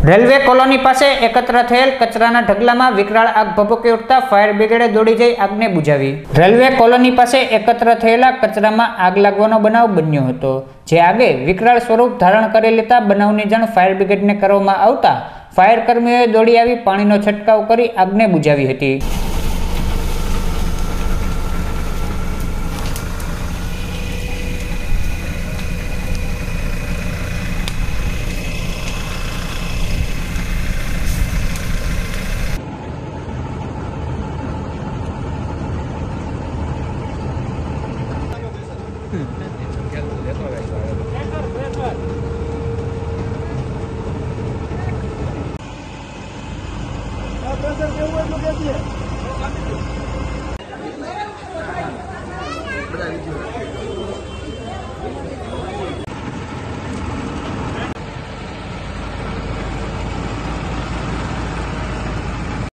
Railway colony પાસે એકત્ર થયેલ કચરાના ઢગલામાં વિકરાળ આગ ભભૂકી ઉઠતા ફાયર બ્રિગેડે દોડી જઈ આગને બુઝાવી। રેલવે કોલોની પાસે એકત્ર થયેલા કચરામાં આગ લાગવાનો બનાવ બન્યો હતો, જે આગે વિકરાળ સ્વરૂપ ધારણ કરી લેતા બનાવની જાણ ફાયર બ્રિગેડને કરવામાં આવતા ફાયર કર્મીઓએ દોડી આવી પાણીનો છંટકાવ કરી આગને બુઝાવી હતી। प्रेशर केवुं એટલું કે છે